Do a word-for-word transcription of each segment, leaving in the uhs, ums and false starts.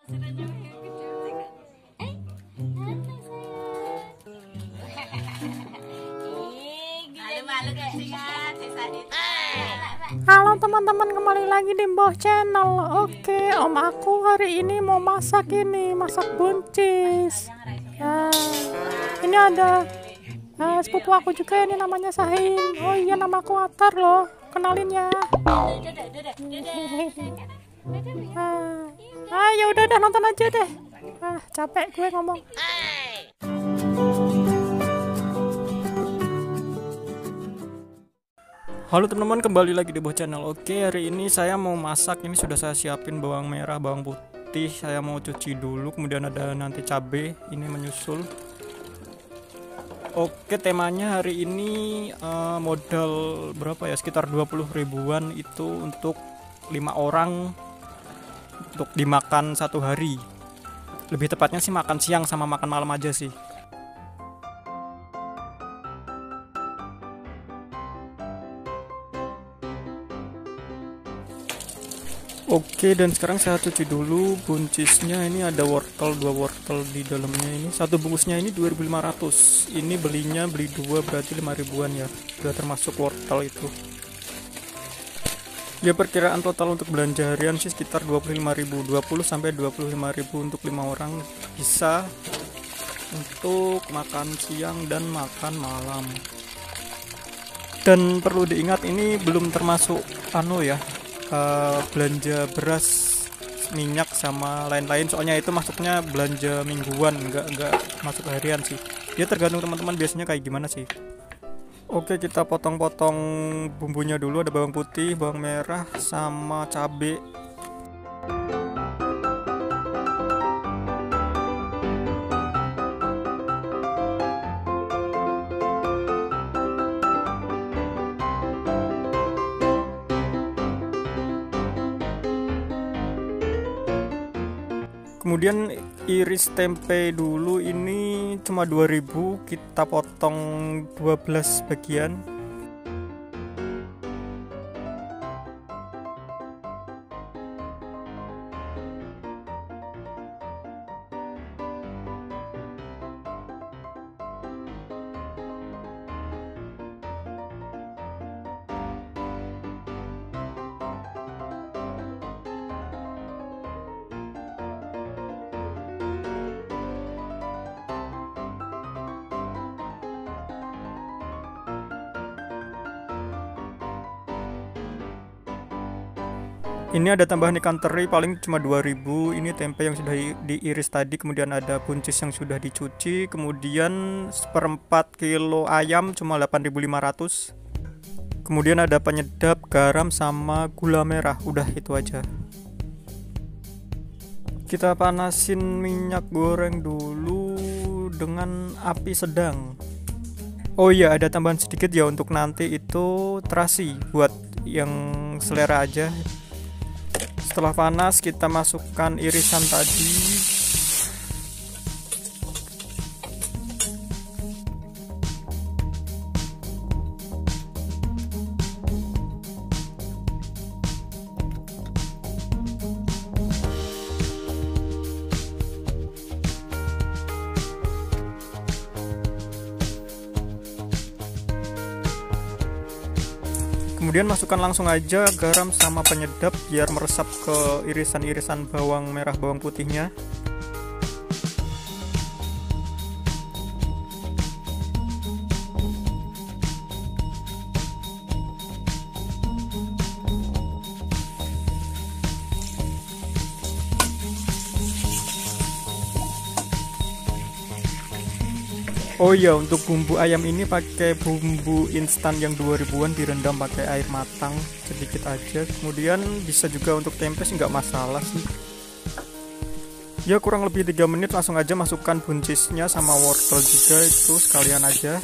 Sudah nyampe ke cantik. Eh, halo sayang. Malu-malu gak sih kan? Halo teman-teman, kembali lagi di Mbah Channel. Oke, om aku hari ini mau masak ini, masak buncis. Nah, ini ada uh, sepupu aku juga, ini namanya Sahin. Oh iya, nama aku Atar loh, kenalin ya. Ah, ah ya udah dah, nonton aja deh. Ah, capek gue ngomong. Halo teman-teman, kembali lagi di Mbah Channel. Oke, hari ini saya mau masak. Ini sudah saya siapin bawang merah, bawang putih. Saya mau cuci dulu, kemudian ada nanti cabai. Ini menyusul. Oke, temanya hari ini uh, modal berapa ya? Sekitar dua puluh ribuan itu untuk lima orang untuk dimakan satu hari. Lebih tepatnya sih makan siang sama makan malam aja sih. Oke, dan sekarang saya cuci dulu buncisnya. Ini ada wortel, dua wortel di dalamnya ini. Satu bungkusnya ini dua ribu lima ratus. Ini belinya beli dua berarti lima ribuan ya. Sudah termasuk wortel itu. Ya, perkiraan total untuk belanja harian sih sekitar dua puluh lima ribu, dua puluh sampai dua puluh lima ribu untuk lima orang bisa untuk makan siang dan makan malam. Dan perlu diingat ini belum termasuk anu ya. Uh, belanja beras, minyak sama lain-lain, soalnya itu masuknya belanja mingguan, enggak enggak masuk harian sih. Dia tergantung teman-teman biasanya kayak gimana sih. Oke, kita potong-potong bumbunya dulu. Ada bawang putih, bawang merah sama cabai. Kemudian iris tempe dulu, ini cuma dua ribu, kita potong dua belas bagian. Ini ada tambahan ikan teri paling cuma dua ribu. Ini tempe yang sudah diiris tadi, kemudian ada buncis yang sudah dicuci, kemudian seperempat kilo ayam cuma delapan ribu lima ratus. Kemudian ada penyedap, garam sama gula merah. Udah itu aja. Kita panasin minyak goreng dulu dengan api sedang. Oh iya, ada tambahan sedikit ya untuk nanti itu terasi buat yang selera aja. Setelah panas, kita masukkan irisan tadi. Kemudian masukkan langsung aja garam sama penyedap biar meresap ke irisan-irisan bawang merah, bawang putihnya. Oh iya, untuk bumbu ayam ini pakai bumbu instan yang dua ribuan, direndam pakai air matang sedikit aja. Kemudian bisa juga untuk tempe sih nggak masalah sih. Ya, kurang lebih tiga menit langsung aja masukkan buncisnya sama wortel juga, itu sekalian aja.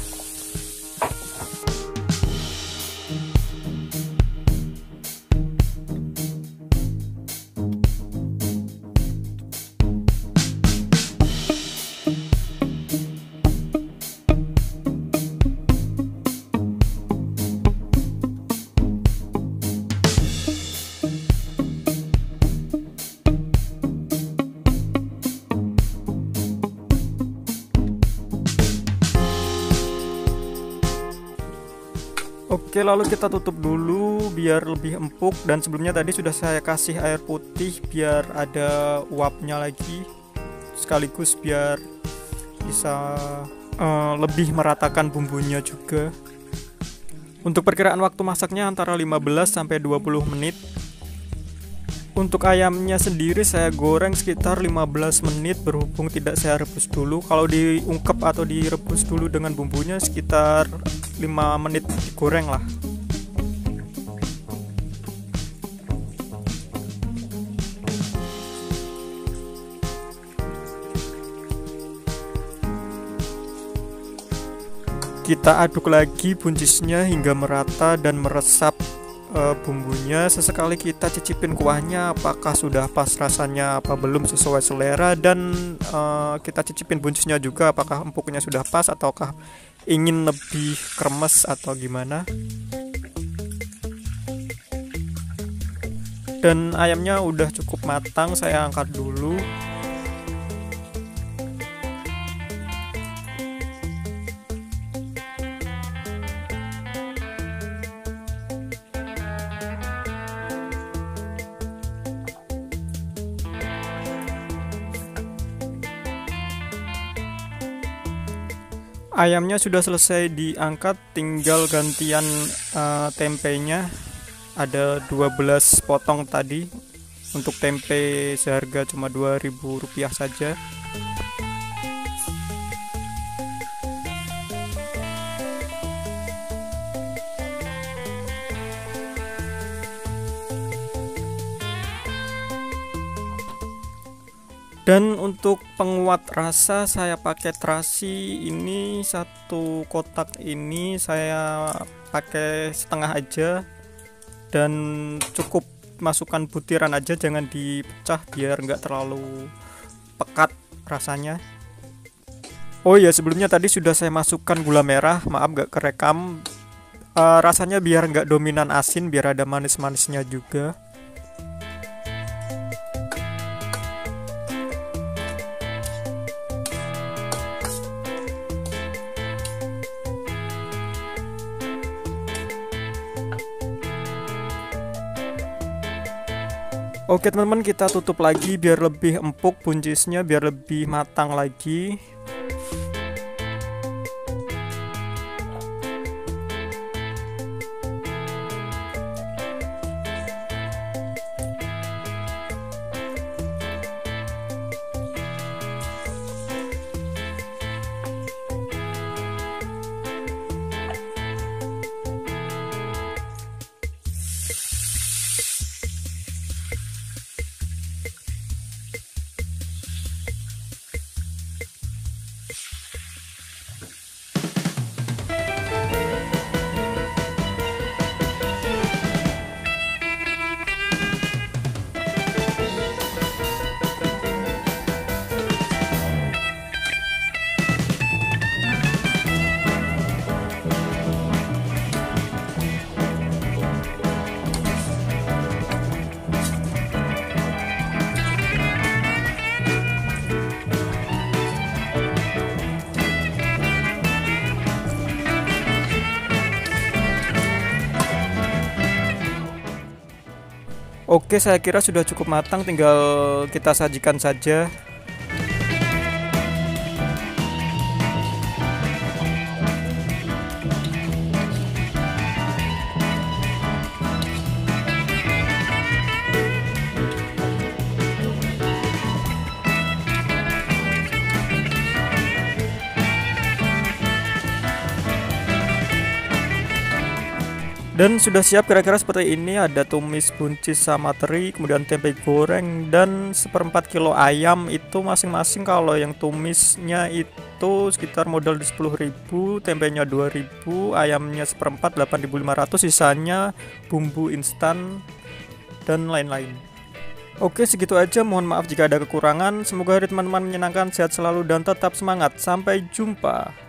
Oke, lalu kita tutup dulu biar lebih empuk, dan sebelumnya tadi sudah saya kasih air putih biar ada uapnya lagi, sekaligus biar bisa uh, lebih meratakan bumbunya juga. Untuk perkiraan waktu masaknya antara lima belas sampai dua puluh menit. Untuk ayamnya sendiri saya goreng sekitar lima belas menit, berhubung tidak saya rebus dulu. Kalau diungkep atau direbus dulu dengan bumbunya sekitar lima menit digoreng lah. Kita aduk lagi buncisnya hingga merata dan meresap uh, bumbunya. Sesekali kita cicipin kuahnya apakah sudah pas rasanya apa belum sesuai selera, dan uh, kita cicipin buncisnya juga apakah empuknya sudah pas ataukah ingin lebih kremes atau gimana. Dan ayamnya udah cukup matang, saya angkat dulu. Ayamnya sudah selesai diangkat, tinggal gantian uh, tempenya. Ada dua belas potong tadi. Untuk tempe seharga cuma dua ribu rupiah saja. Dan untuk penguat rasa saya pakai terasi. Ini satu kotak ini saya pakai setengah aja, dan cukup masukkan butiran aja, jangan dipecah biar nggak terlalu pekat rasanya. Oh ya, sebelumnya tadi sudah saya masukkan gula merah, maaf nggak kerekam. Uh, rasanya biar nggak dominan asin, biar ada manis-manisnya juga. Oke teman-teman, kita tutup lagi biar lebih empuk buncisnya, biar lebih matang lagi. Oke, saya kira sudah cukup matang, tinggal kita sajikan saja. Dan sudah siap kira-kira seperti ini. Ada tumis buncis sama teri, kemudian tempe goreng, dan seperempat kilo ayam. Itu masing-masing kalau yang tumisnya itu sekitar modal di sepuluh ribu, tempenya dua ribu, ayamnya seperempat delapan ribu lima ratus, sisanya bumbu instan dan lain-lain. Oke, segitu aja, mohon maaf jika ada kekurangan. Semoga hari teman-teman menyenangkan, sehat selalu dan tetap semangat. Sampai jumpa.